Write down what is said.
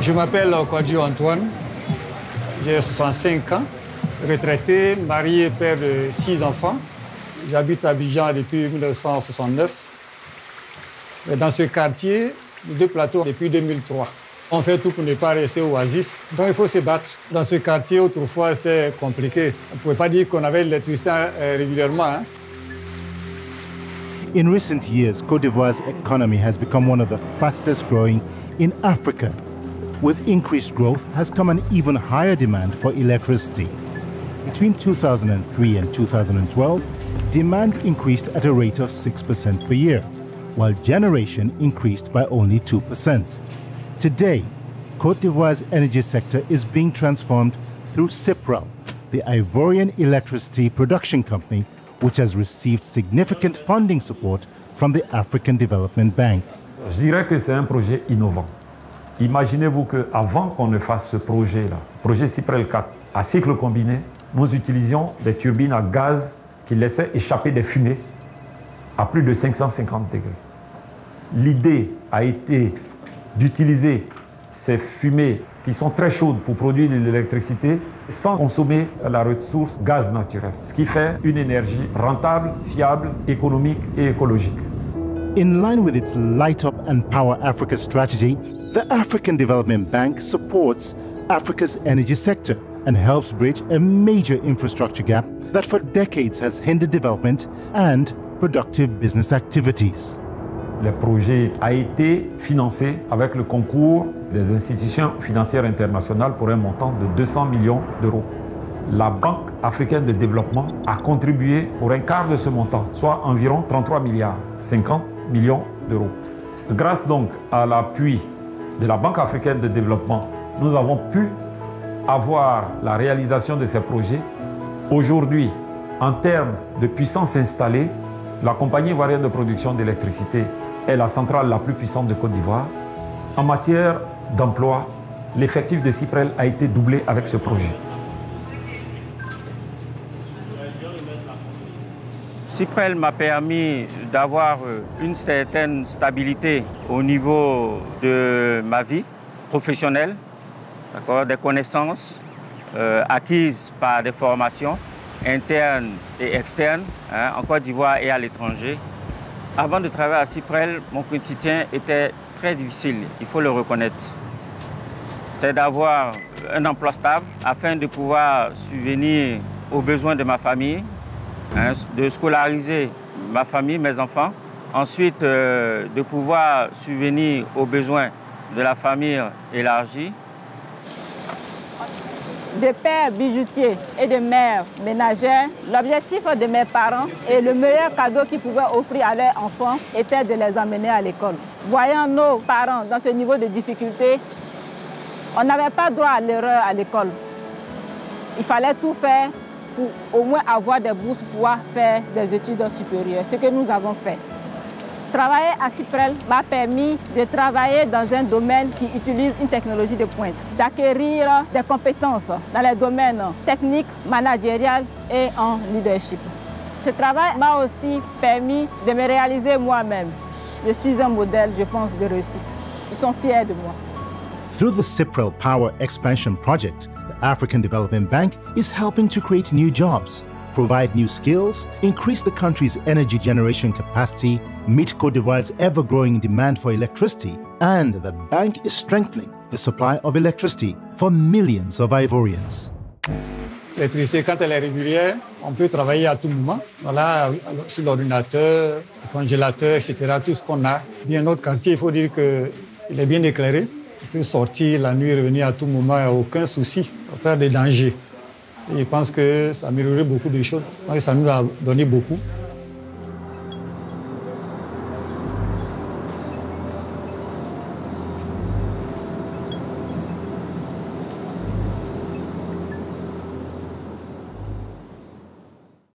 Je m'appelle Kwadjo Antoine, j'ai 65 ans, retraité, marié, père de 6 enfants. J'habite à Abidjan depuis 1969. Dans ce quartier, 2 plateaux depuis 2003. On fait tout pour ne pas rester oisif. Donc il faut se battre. Dans ce quartier, autrefois, c'était compliqué. On ne pouvait pas dire qu'on avait l'électricité régulièrement. Hein. In recent years, Côte d'Ivoire's economy has become one of the fastest growing in Africa. With increased growth has come an even higher demand for electricity. Between 2003 and 2012, demand increased at a rate of 6% per year, while generation increased by only 2%. Today, Côte d'Ivoire's energy sector is being transformed through CIPREL, the Ivorian electricity production company, which has received significant funding support from the African Development Bank. Je dirais que c'est un projet innovant. Imaginez-vous qu'avant qu'on ne fasse ce projet-là, projet CIPREL 4, à cycle combiné, nous utilisions des turbines à gaz qui laissaient échapper des fumées à plus de 550 degrés. L'idée a été d'utiliser ces fumées qui sont très chaudes pour produire de l'électricité sans consommer la ressource gaz naturel, ce qui fait une énergie rentable, fiable, économique et écologique. In line with its Light Up and Power Africa strategy, the African Development Bank supports Africa's energy sector and helps bridge a major infrastructure gap that for decades has hindered development and productive business activities. Le projet a été financé avec le concours des institutions financières internationales pour un montant de 200 millions d'euros. La Banque africaine de développement a contribué pour un quart de ce montant, soit environ 33 milliards, 50 millions d'euros. Grâce donc à l'appui de la Banque africaine de développement, nous avons pu avoir la réalisation de ces projets. Aujourd'hui, en termes de puissance installée, la compagnie ivoirienne de production d'électricité est la centrale la plus puissante de Côte d'Ivoire. En matière d'emploi, l'effectif de CIPREL a été doublé avec ce projet. CIPREL m'a permis d'avoir une certaine stabilité au niveau de ma vie professionnelle, des connaissances acquises par des formations internes et externes en Côte d'Ivoire et à l'étranger. Avant de travailler à CIPREL, mon quotidien était très difficile, il faut le reconnaître. C'est d'avoir un emploi stable afin de pouvoir subvenir aux besoins de ma famille, de scolariser ma famille, mes enfants. Ensuite, de pouvoir subvenir aux besoins de la famille élargie. De pères bijoutiers et de mères ménagères, l'objectif de mes parents et le meilleur cadeau qu'ils pouvaient offrir à leurs enfants était de les emmener à l'école. Voyant nos parents dans ce niveau de difficulté, on n'avait pas droit à l'erreur à l'école. Il fallait tout faire pour au moins avoir des bourses pour pouvoir faire des études supérieures, ce que nous avons fait. Travailler à CIPREL m'a permis de travailler dans un domaine qui utilise une technologie de pointe, d'acquérir des compétences dans les domaines techniques, managériels et en leadership. Ce travail m'a aussi permis de me réaliser moi-même. Je suis un modèle, je pense, de réussite. Ils sont fiers de moi. Through the CIPREL Power Expansion Project, the African Development Bank is helping to create new jobs, provide new skills, increase the country's energy generation capacity, meet Côte d'Ivoire's ever-growing demand for electricity, and the bank is strengthening the supply of electricity for millions of Ivorians. L'électricité, quand elle est régulière, on peut travailler à tout moment. Voilà, sur l'ordinateur, le congélateur, etc., tout ce qu'on a. Bien, notre quartier, il faut dire qu'il est bien éclairé. On peut sortir la nuit, revenir à tout moment, il n'y a aucun souci, pas de danger. Et je pense que ça améliorerait beaucoup de choses. Ça nous a donné beaucoup.